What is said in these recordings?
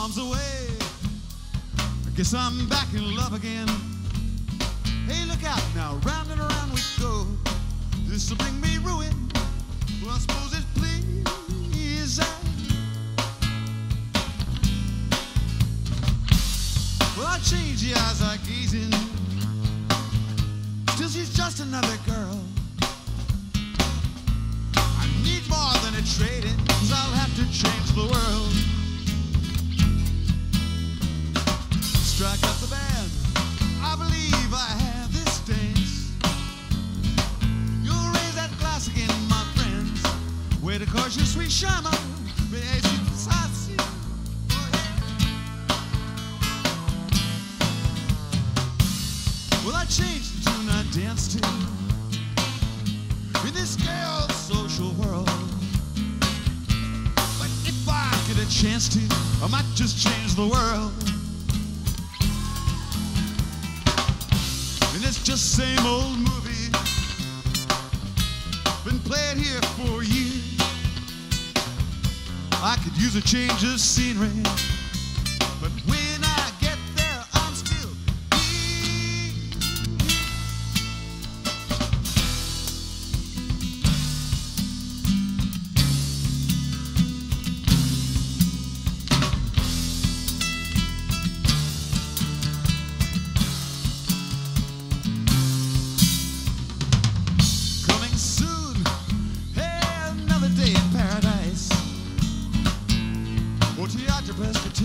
arms away. I guess I'm back in love again. Hey, look out now, round and around we go. This'll bring me ruin. Well, I suppose it pleases. Well, I change the eyes I gaze in. Still, she's just another girl. I need more than a trade-in, 'cause I'll have to change the world. Strike up the band. I believe I have this dance. You'll raise that glass again, my friends. Wait, of course, you sweet shaman. Well, I changed the tune I danced to in this girl's social world. But if I get a chance to, I might just change the world. And it's just the same old movie, been played here for years. I could use a change of scenery, but when I get there, I'm still here. Coming soon, hey, another day in paradise. Or to your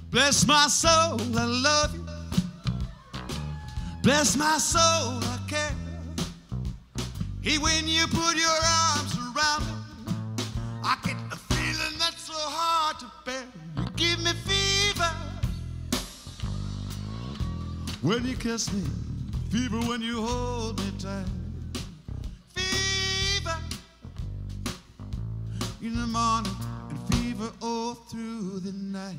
Bless my soul, I love you. Bless my soul, I care. Hey, when you put your arms around me, I get a feeling that's so hard to bear. You give me fever when you kiss me, fever when you hold me tight, fever in the morning and fever all through the night.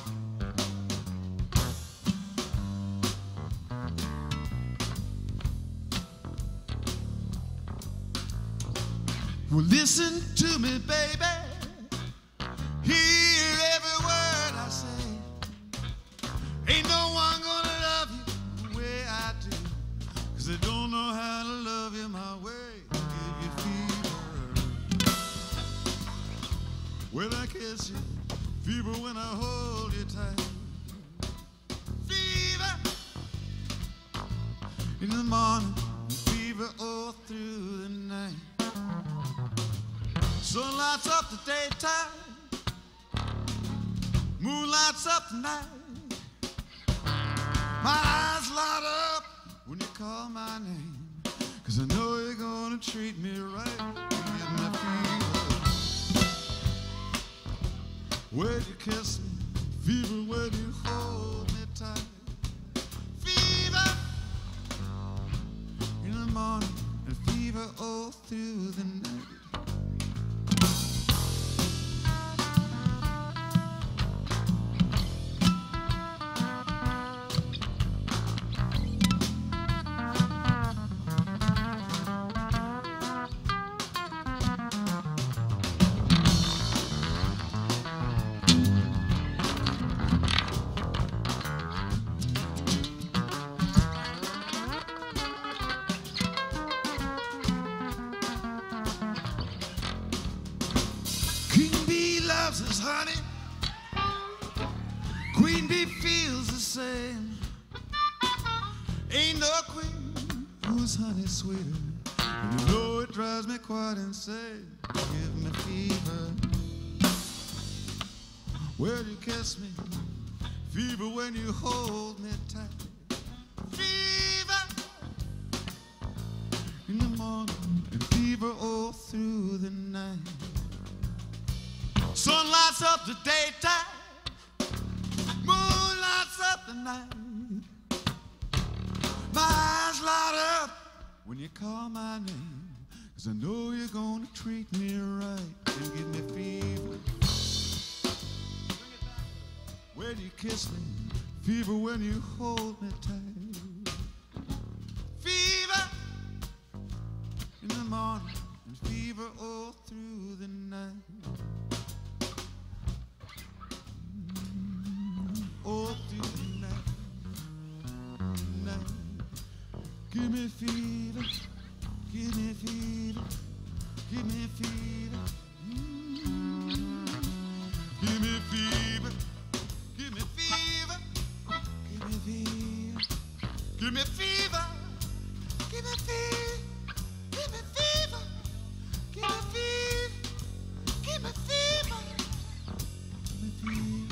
Well, listen to me, baby. Hear every word I say. Ain't no one gonna love you the way I do, 'cause they don't know how to love you my way. Give you fever when I kiss you, fever when I hold you tight, fever in the morning, fever all through the night. Sun lights up the daytime, moon lights up the night. My eyes light up when you call my name, 'cause I know you're gonna treat me right. You give me fever when you kiss me, fever when you hold me tight, fever in the morning and fever all through the night. His honey, Queen Bee feels the same. Ain't no queen whose honey's sweeter, and you know it drives me quite insane. Give me fever when you kiss me, fever when you hold me tight, fever in the morning and fever all through the night. Sun lights up the daytime, moon lights up the night. My eyes light up when you call my name, 'cause I know you're gonna treat me right and give me fever when you kiss me, fever when you hold me tight, fever in the morning and fever all through the night. All through the night, night. Give me fever, give me fever, give me fever. Give me fever, give me fever, give me fever, give me fever, give me fever, give me fever, give me fever, give me fever, give me fever.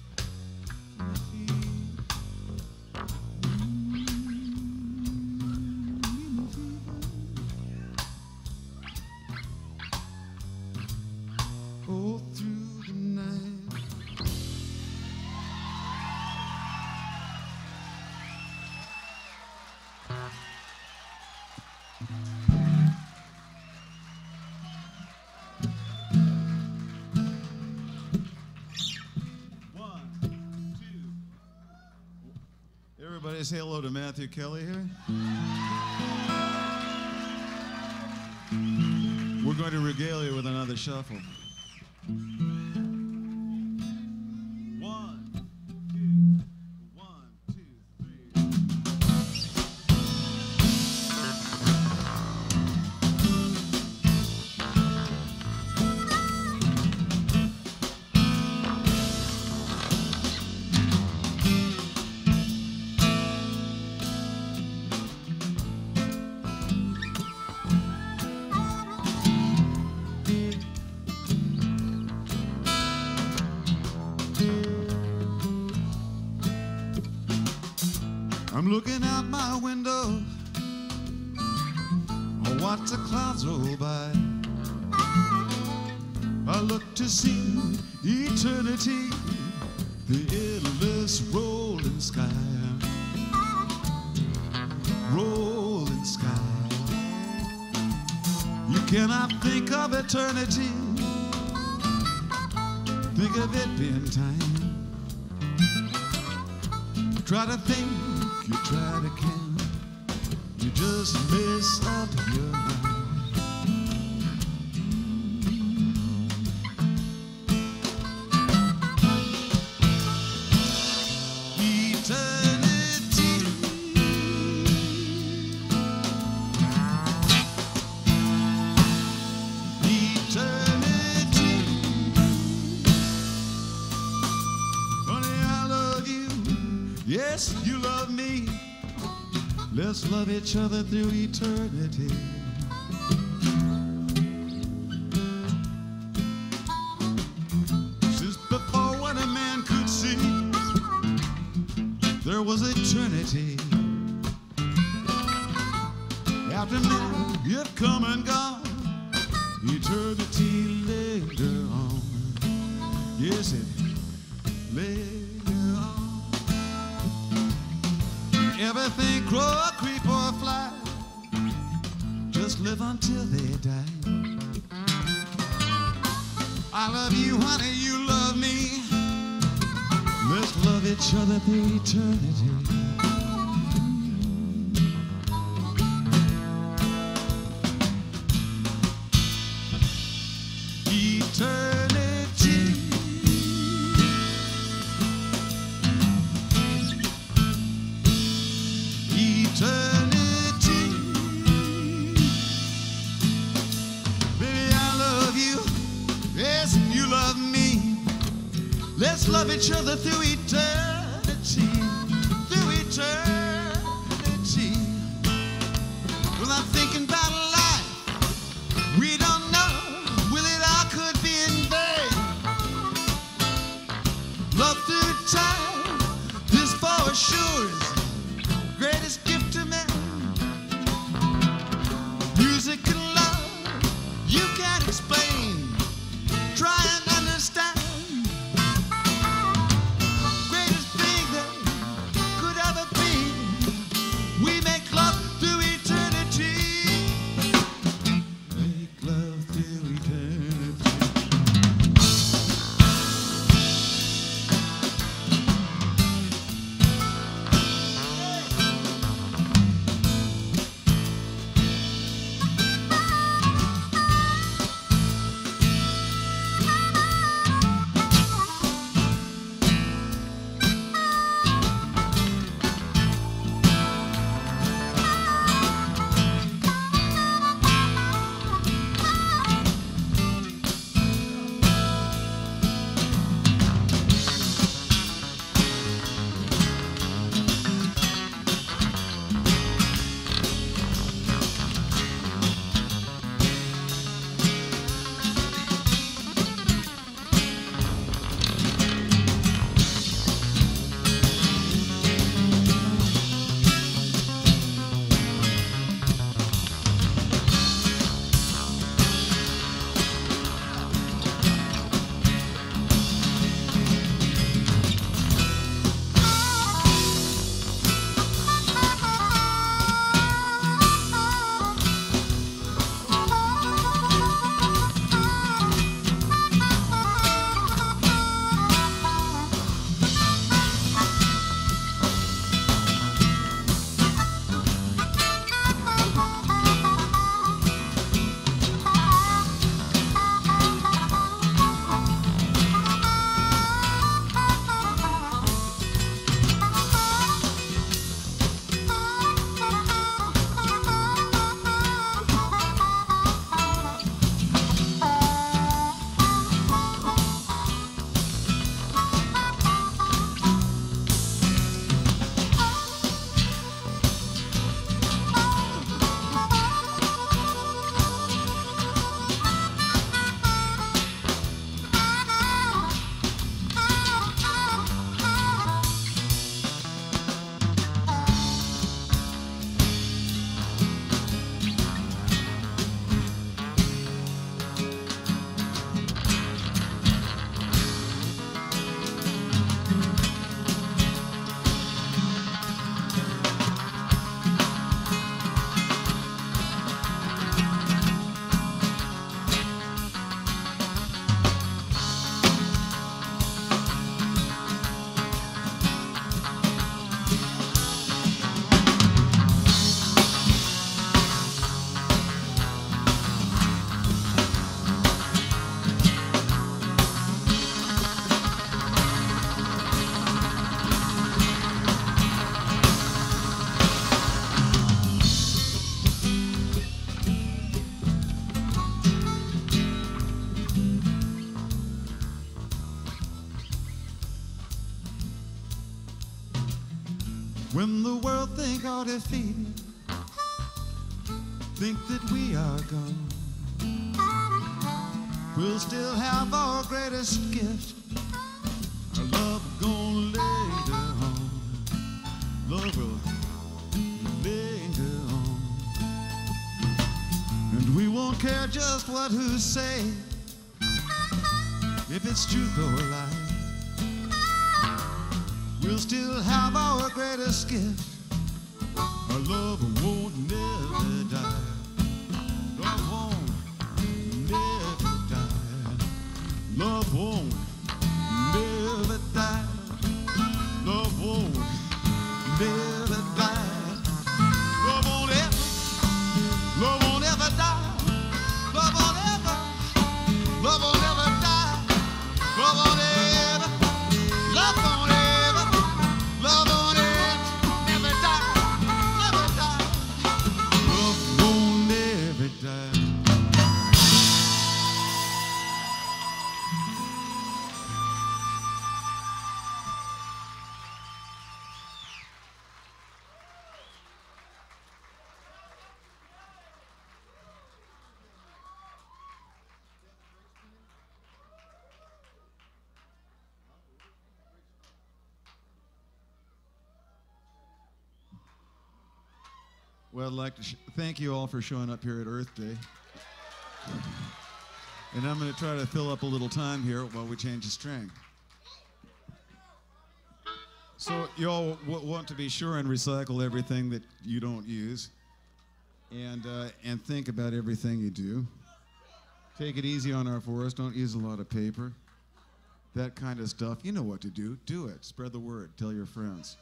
Everybody say hello to Matthew Kelly here. We're going to regale you with another shuffle. I'm looking out my window, I watch the clouds roll by. I look to see eternity, the endless rolling sky. Rolling sky. You cannot think of eternity, think of it being time. Try to think, you try to can, you just mess up your mind. Yes, you love me. Let's love each other through eternity. Since before when a man could see, there was eternity. After now, you've come and gone, eternity later on. Yes, it later on. Everything grow, creep or fly, just live until they die. I love you, honey, you love me. Let's love each other through eternity. Let's love each other through eternity, through eternity. Well, I'm thinking about life we don't know, will it all could be in vain. Love through time, this for sure is greatest gift to man. Music and love, you can't explain, try and understand. Be When the world think all defeated, think that we are gone, we'll still have our greatest gift, our love gonna linger on. Love will linger on. And we won't care just what who say, if it's truth or lie. We'll still have our greatest gift, our love won't never die. Love won't never die. Love won't never die. Love won't never die. Love won't ever die. Love won't ever die. Love won't ever. Love won't ever. Love won't ever. Love won't ever. Never die. Never die. Love won't never die. Well, I'd like to thank you all for showing up here at Earth Day. And I'm going to try to fill up a little time here while we change the string. So you all want to be sure and recycle everything that you don't use, and think about everything you do. Take it easy on our forest. Don't use a lot of paper. That kind of stuff. You know what to do. Do it. Spread the word. Tell your friends.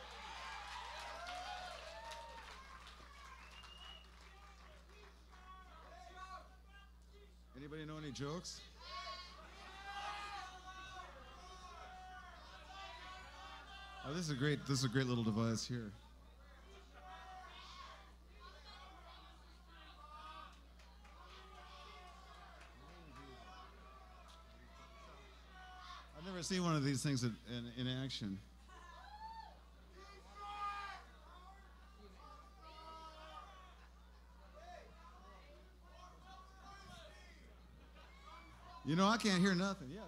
Anybody know any jokes? Oh, this is a great little device here. I've never seen one of these things in action. You know, I can't hear nothing. Yeah.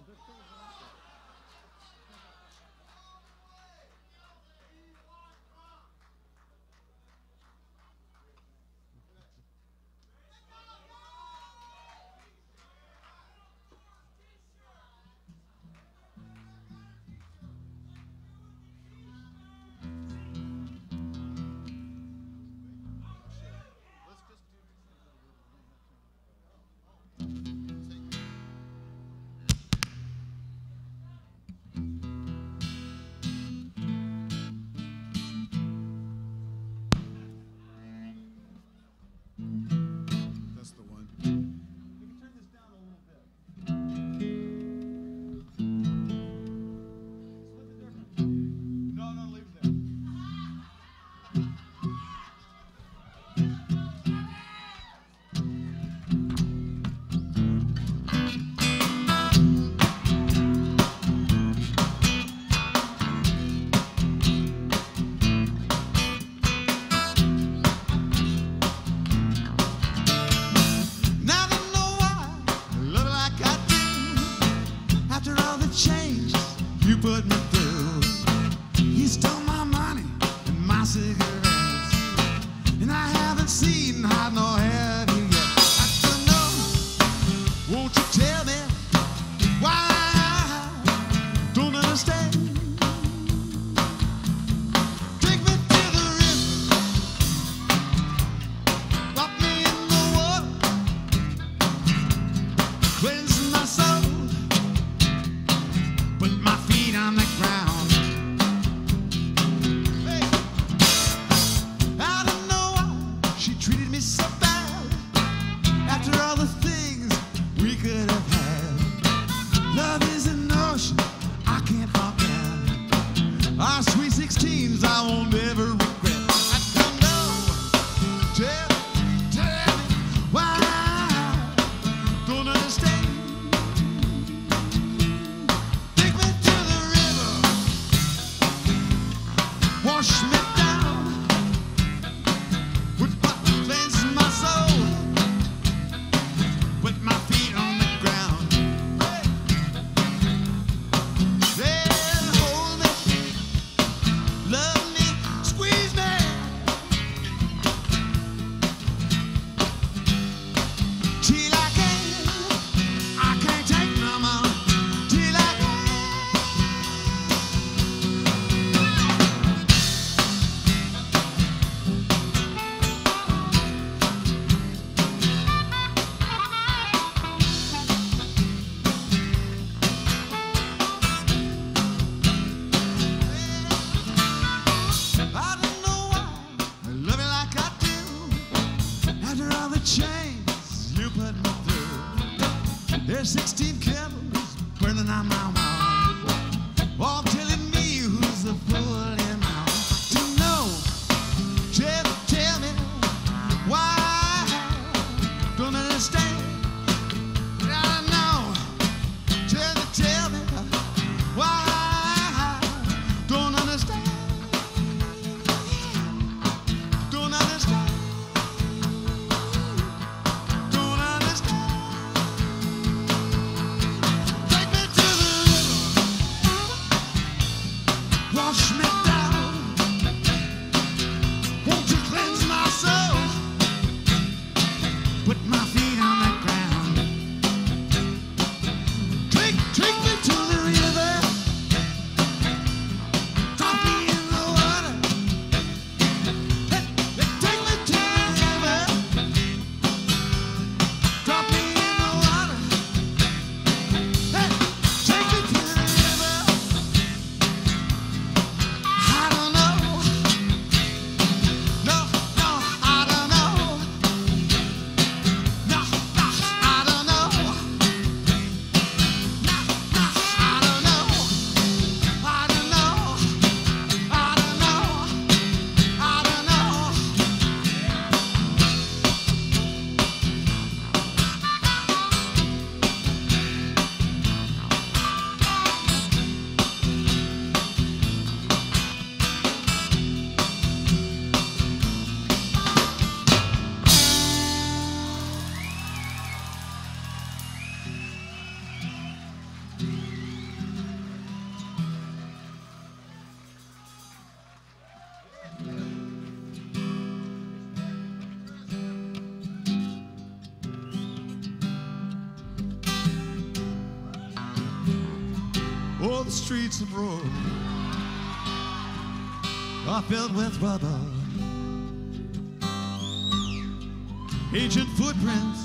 Put my feet on the ground. There's 16 candles burning on my wall, all telling me who's the fool in my house. To know, just tell me why. Don't understand. I know, just tell me why. Don't understand. Don't understand. Don't understand. Take me to the river. Wash me down. Won't you cleanse my soul? Put my feet on the ground. Take me to the river. Drop me in the water. Take me to the river. Drop me in the water. Take me to the river. I don't know. No, I don't know. No, I don't know. No, I don't know. I don't know. I don't know. I don't know. Oh, the streets of Rome are filled with rubble. Ancient footprints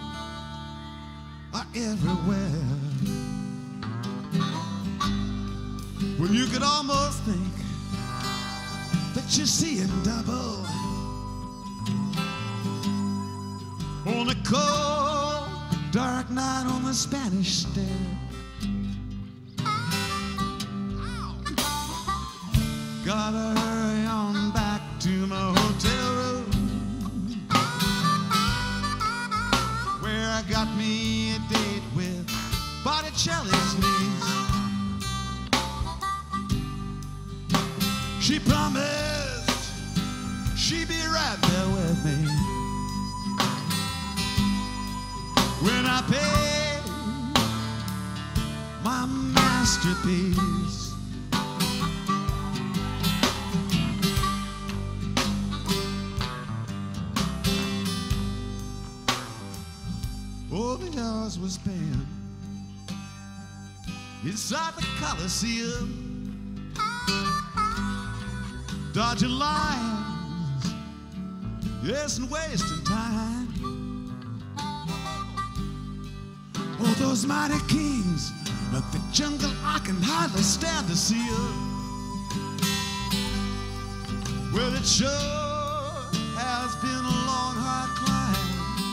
are everywhere. Well, you could almost think that you're seeing double. On a cold, dark night on the Spanish Steps. Gotta hurry on back to my hotel room, where I got me a date with Botticelli's niece. She promised she'd be right there with me when I paid my masterpiece. All the hours was spent inside the Coliseum, dodging lions, yes, and wasting time. Oh, those mighty kings of the jungle, I can hardly stand to see them. Well, it sure has been a long, hard climb.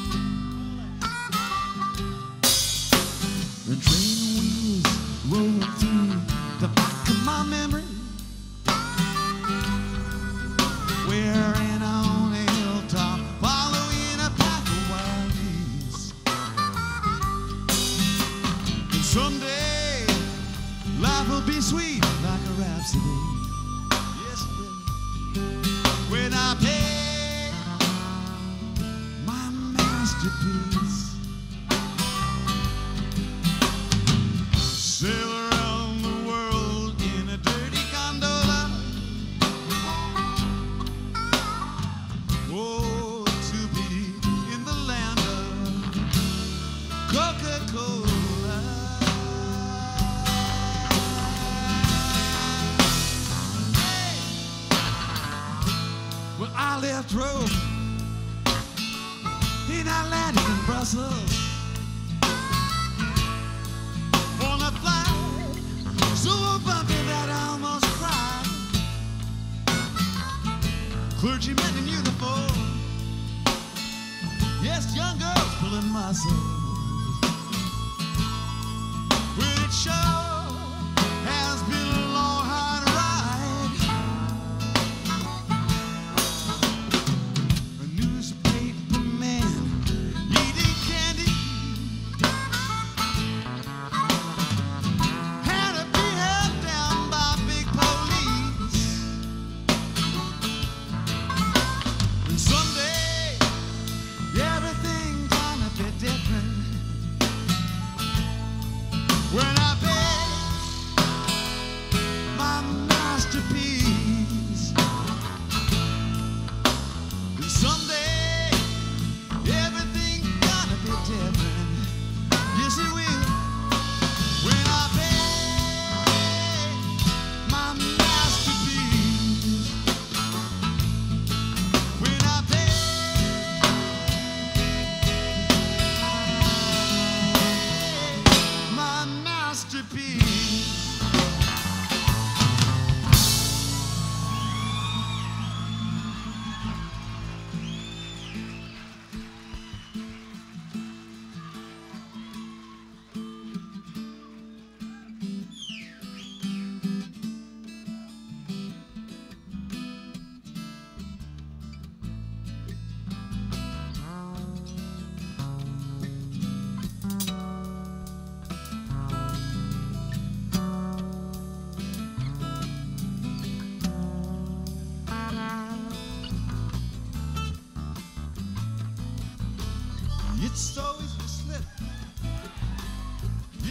The train wheels roll through the back of my memory. We're in on a hilltop, following a path of wild geese. And someday, life will be sweet like a rhapsody. Yes, it will. When I pay my masterpiece. Sail around the world in a dirty gondola. Oh, to be in the land of Coca-Cola.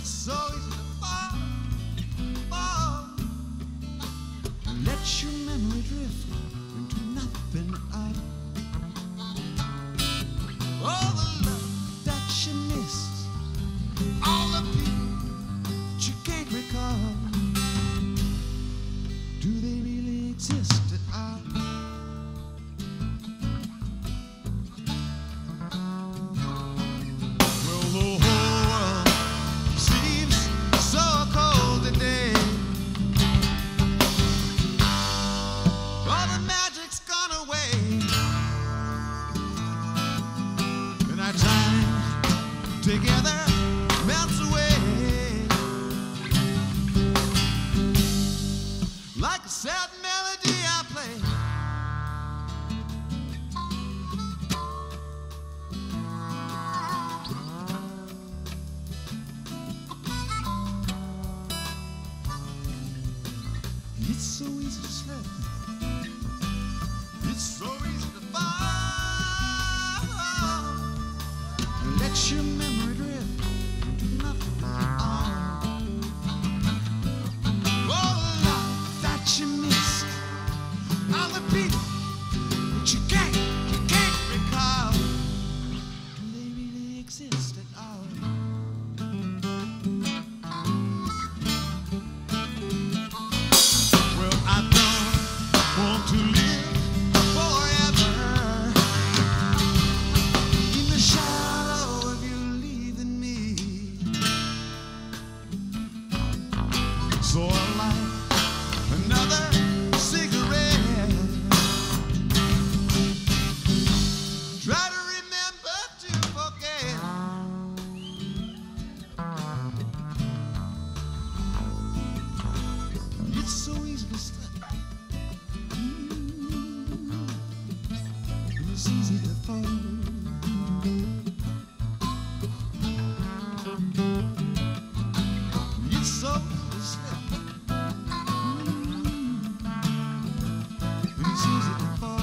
It's so easy to fall, fall. Let your memory drift into nothing out. All the love that you missed, all the people that you can't recall. Do they really exist at all? Well, the whole world seems so cold today. All the magic's gone away, and our time together melts away like a sad melody I play. It's so easy to slip. It's so easy to fall. Let your memory drift into nothing at all. Oh, love that you missed, all the people that you can't recall. Do they really exist at all? Well, I don't want to live forever in the shadow of you leaving me. So I light another cigarette. Try to remember to forget. It's so easy to slip. It's easy to fall. It's so easy to slip. It's easy to fall.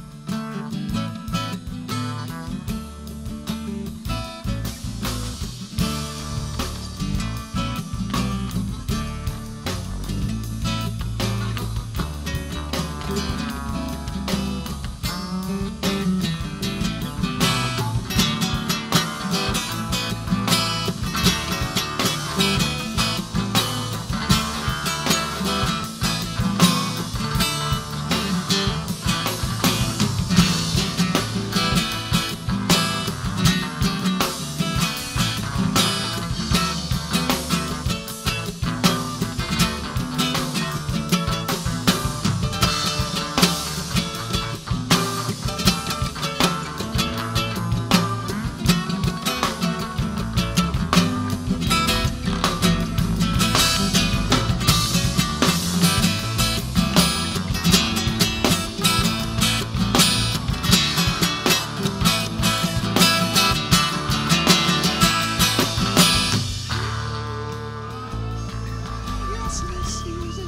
Yes, it's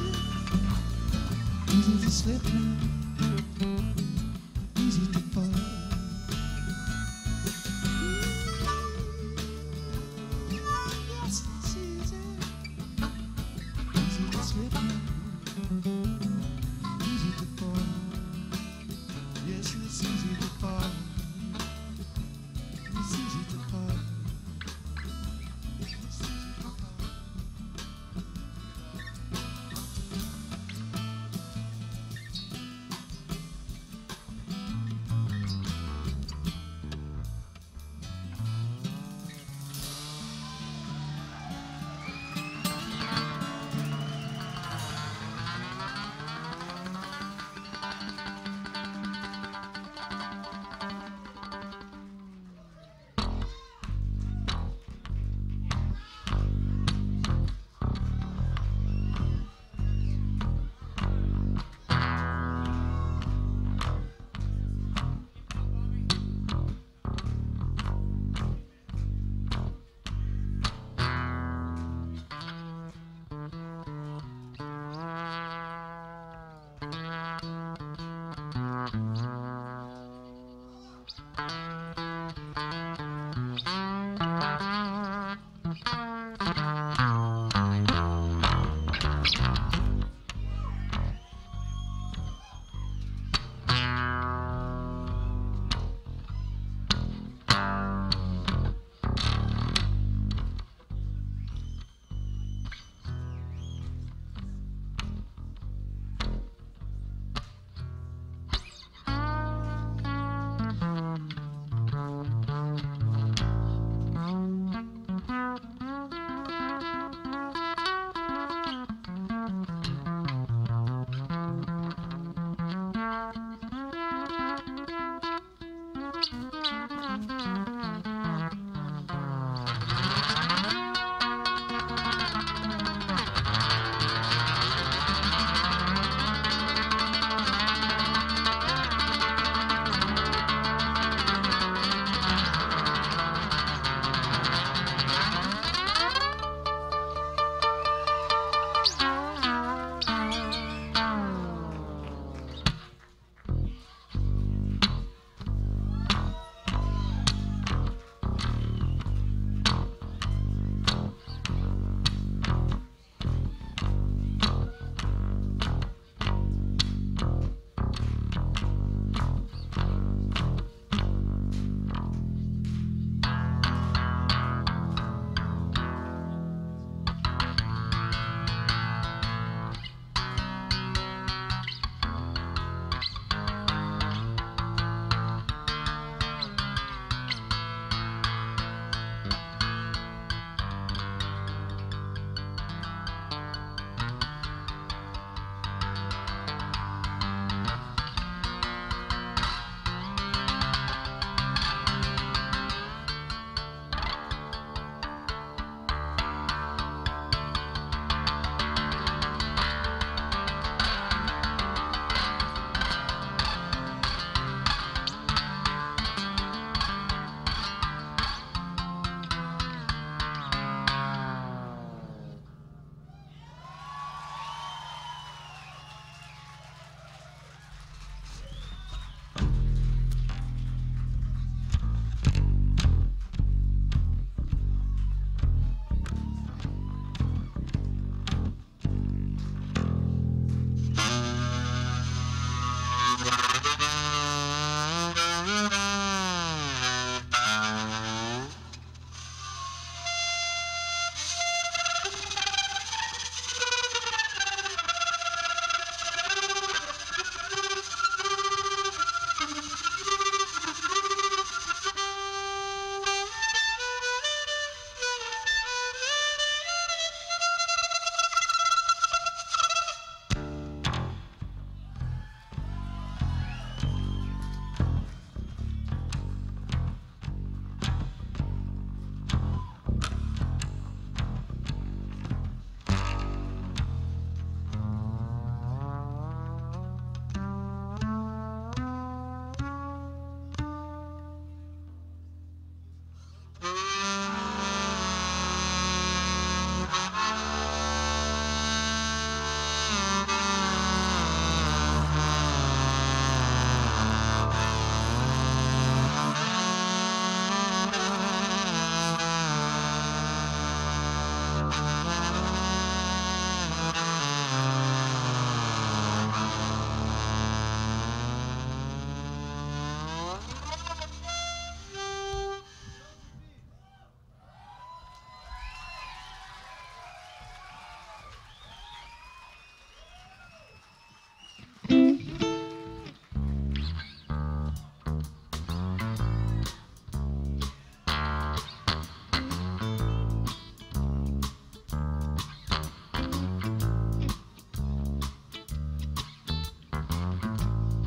easy to slip now, easy to fall. Yes, it's easy to slip now, easy to fall. Yes, it's easy to fall. It's easy to fall. It's easy to fall.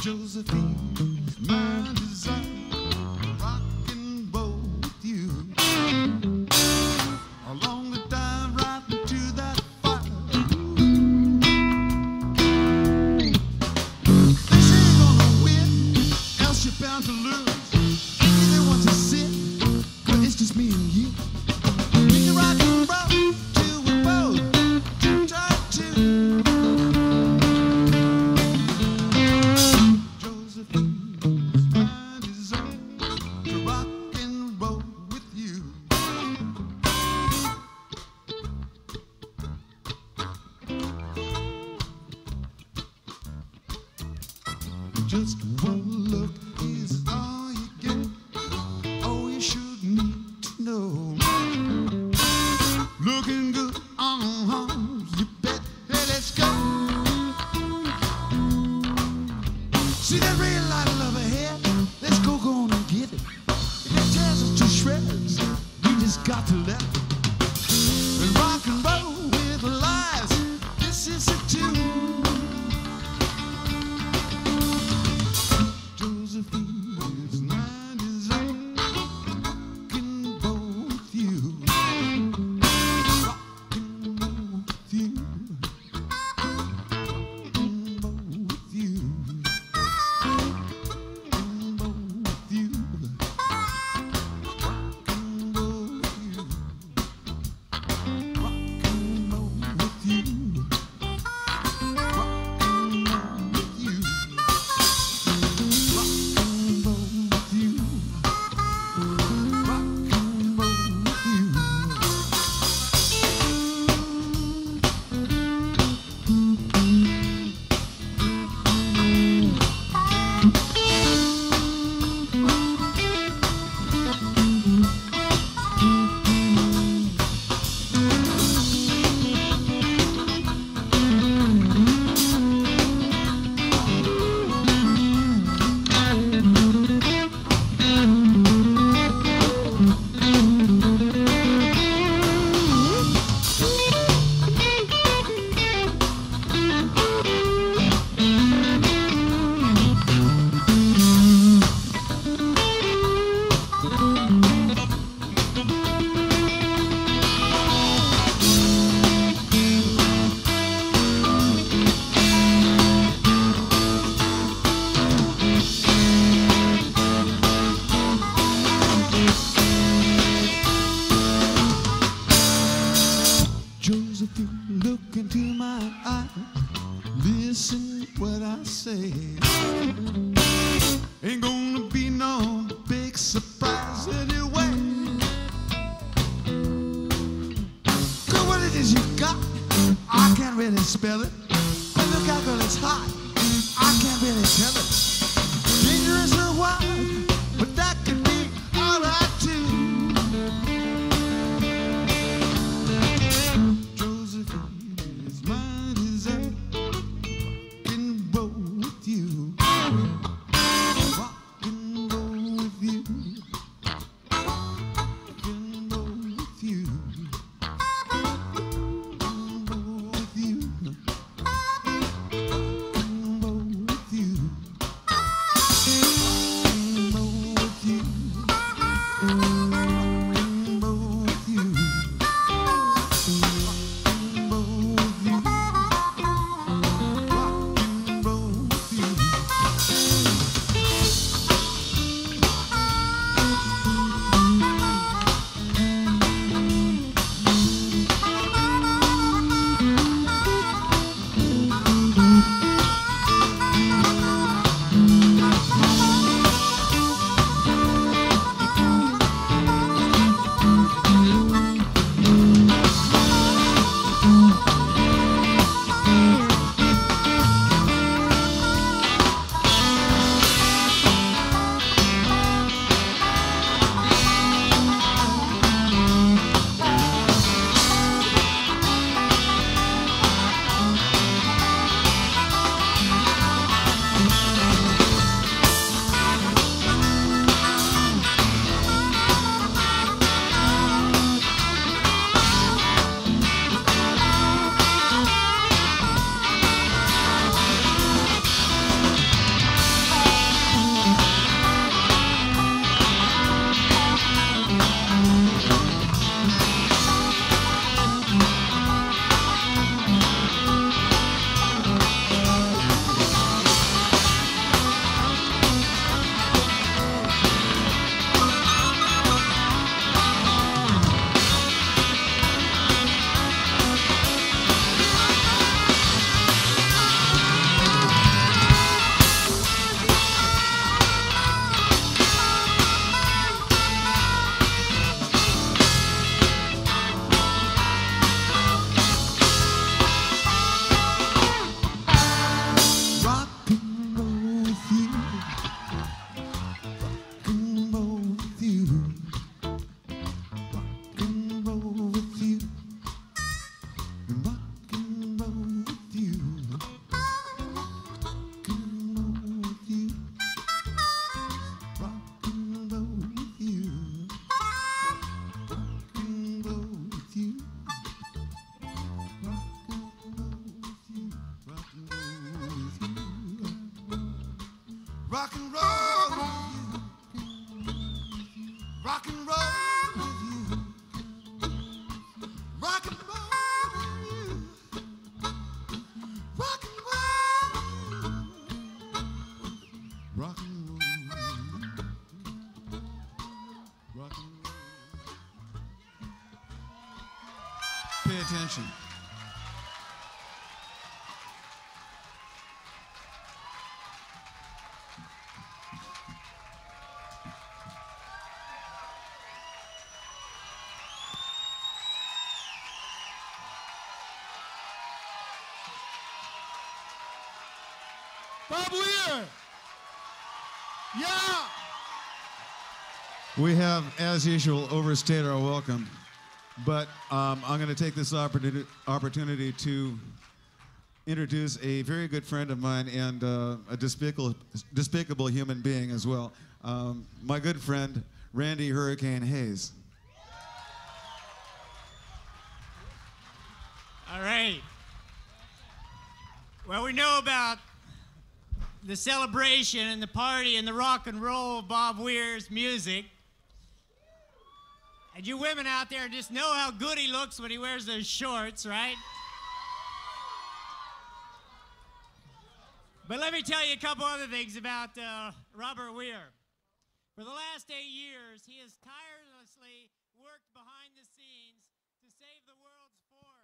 Josephine's my desire, rock and roll with you. Along the dive right into that fire. This ain't gonna win, else you're bound to lose. Either want to sit, but it's just me and you. We can rock and roll till we both try to. Josephine's my desire to rock and roll with you. Just one look is all you get. Oh, you should need to know. Looking good, you bet. Hey, let's go. See that red light of love ahead? Let's go on and get it. If it tears us to shreds, we just got to let it. And rock and roll with the lies. This is a tune. Josephine is my desire. Rock and roll with you. Rock and roll with you. Rock and roll with you. And roll with you. Rock and roll with you. Rock and roll with you. Rock and roll with you. Rock and roll with you. Rock and roll with you. Josephine, look into my eye. Listen what I say. Ain't gonna be no big surprise anyway. Girl, what it is you got, I can't really spell it. But look out, girl, it's hot. I can't really tell it. Dangerous or wild, but that could be alright too. Josephine is my desire. Rock and roll with you. Rock and roll with you. Rock and roll with you. Rock and roll with you. Rock and roll with you. rock and roll with you. Rock and roll with you. Rock and roll with you. Rock and roll. Rock and roll. Rock and roll. Pay attention. Bob Weir! Yeah! We have, as usual, overstayed our welcome, but I'm going to take this opportunity to introduce a very good friend of mine and a despicable human being as well. My good friend, Randy Hurricane Hayes. All right. Well, we know about the celebration and the party and the rock and roll of Bob Weir's music. And you women out there just know how good he looks when he wears those shorts, right? But let me tell you a couple other things about Robert Weir. For the last 8 years, he has tirelessly worked behind the scenes to save the world's forests.